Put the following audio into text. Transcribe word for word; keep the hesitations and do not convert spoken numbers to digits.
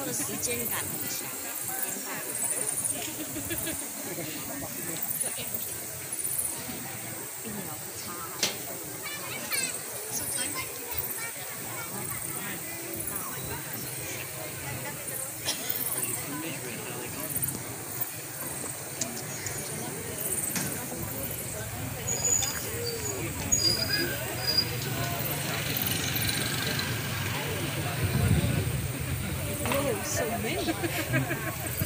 的时间感很强，一秒不差。So many.